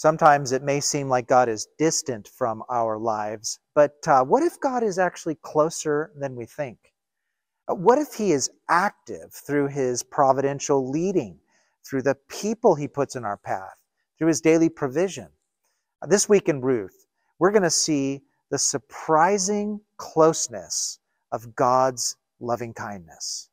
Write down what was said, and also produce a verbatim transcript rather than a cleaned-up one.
Sometimes it may seem like God is distant from our lives, but uh, what if God is actually closer than we think? Uh, What if He is active through His providential leading, through the people He puts in our path, through His daily provision? Uh, This week in Ruth, we're going to see the surprising closeness of God's loving kindness.